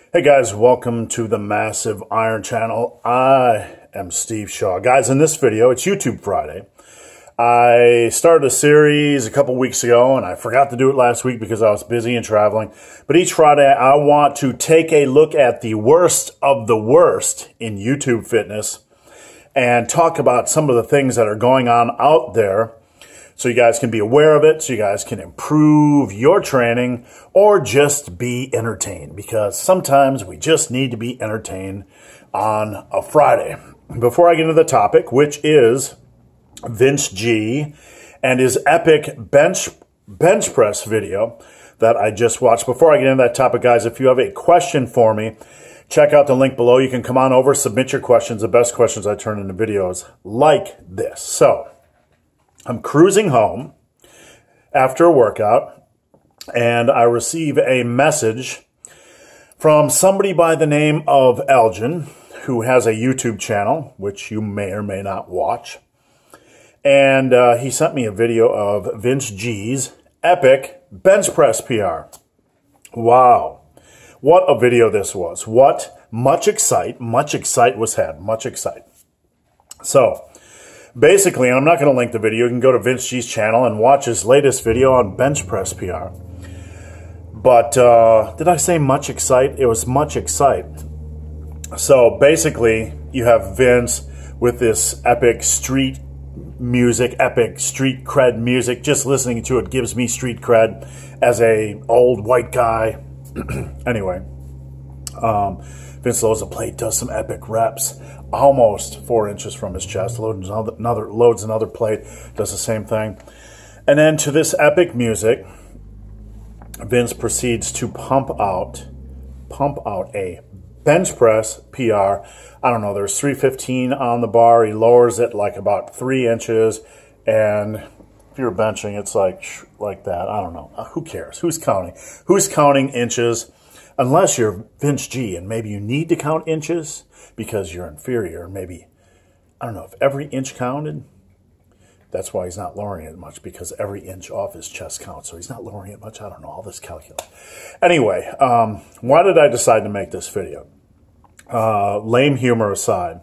Hey guys, welcome to the Massive Iron Channel. I am Steve Shaw. Guys, in this video, it's YouTube Friday. I started a series a couple weeks ago, and I forgot to do it last week because I was busy and traveling. But each Friday, I want to take a look at the worst of the worst in YouTube fitness and talk about some of the things that are going on out there so you guys can be aware of it, so you guys can improve your training or just be entertained, because sometimes we just need to be entertained on a Friday. Before I get into the topic, which is Vince G and his epic bench press video that I just watched. Before I get into that topic, guys, if you have a question for me, check out the link below. You can come on over, submit your questions. The best questions I turn into videos like this. So I'm cruising home after a workout, and I receive a message from somebody by the name of Elgin, who has a YouTube channel, which you may or may not watch. And he sent me a video of Vince G's epic bench press PR. Wow. What a video this was. Much excite was had. Much excite. So, basically, and I'm not going to link the video, you can go to Vince G's channel and watch his latest video on bench press PR. But, did I say much excite? It was much excite. So, basically, you have Vince with this epic street music, epic street cred music. Just listening to it gives me street cred as a old white guy. Anyway, Vince loads a plate, does some epic reps, almost 4 inches from his chest, loads another plate, does the same thing. And then to this epic music, Vince proceeds to pump out a bench press PR. I don't know, there's 315 on the bar. He lowers it like about 3 inches, and if you're benching, it's like that. I don't know. Who cares? Who's counting? Who's counting inches? Unless you're Vince G, and maybe you need to count inches because you're inferior. Maybe, I don't know, if every inch counted, that's why he's not lowering it much, because every inch off his chest counts. So he's not lowering it much. I don't know, all this calculus. Anyway, why did I decide to make this video? Lame humor aside,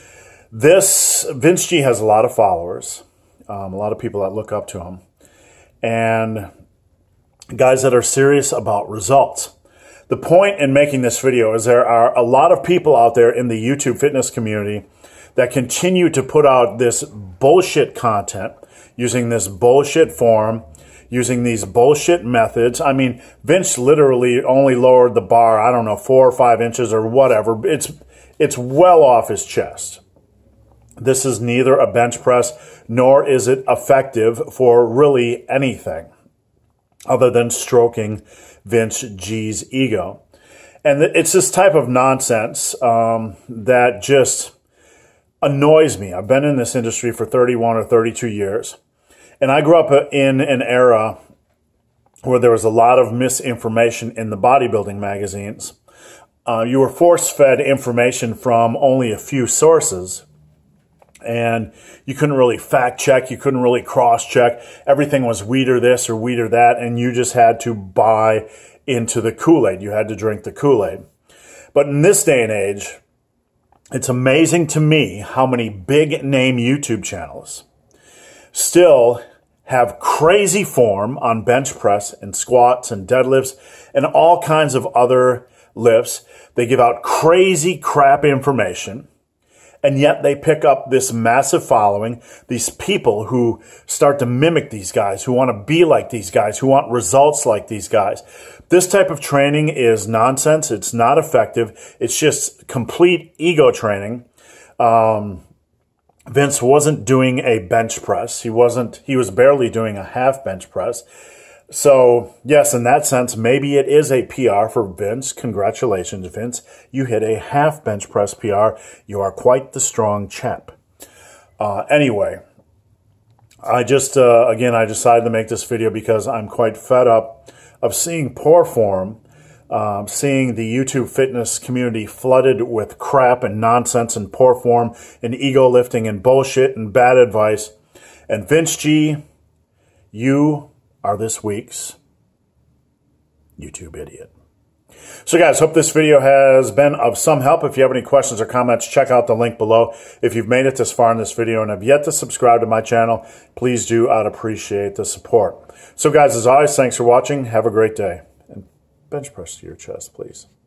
Vince G has a lot of followers, a lot of people that look up to him, and guys that are serious about results. The point in making this video is there are a lot of people out there in the YouTube fitness community that continue to put out this bullshit content, using this bullshit form, using these bullshit methods. I mean, Vince literally only lowered the bar, I don't know, 4 or 5 inches or whatever. It's well off his chest. This is neither a bench press, nor is it effective for really anything other than stroking Vince G's ego. And it's this type of nonsense that just annoys me. I've been in this industry for 31 or 32 years. And I grew up in an era where there was a lot of misinformation in the bodybuilding magazines. You were force-fed information from only a few sources, and you couldn't really fact-check, you couldn't really cross-check. Everything was weeder this or weeder that, and you just had to buy into the Kool-Aid. You had to drink the Kool-Aid. But in this day and age, it's amazing to me how many big-name YouTube channels still have crazy form on bench press and squats and deadlifts and all kinds of other lifts. They give out crazy crap information, and yet they pick up this massive following, these people who start to mimic these guys, who want to be like these guys, who want results like these guys. This type of training is nonsense. It's not effective. It's just complete ego training. Vince wasn't doing a bench press. He was barely doing a half bench press. So, yes, in that sense, maybe it is a PR for Vince. Congratulations, Vince. You hit a half bench press PR. You are quite the strong chap. Anyway, I just, again, I decided to make this video because I'm quite fed up of seeing poor form, seeing the YouTube fitness community flooded with crap and nonsense and poor form and ego lifting and bullshit and bad advice. And Vince G, you are this week's YouTube idiot. So guys, hope this video has been of some help. If you have any questions or comments, check out the link below. If you've made it this far in this video and have yet to subscribe to my channel, please do. I'd appreciate the support. So guys, as always, thanks for watching. Have a great day. And bench press to your chest, please.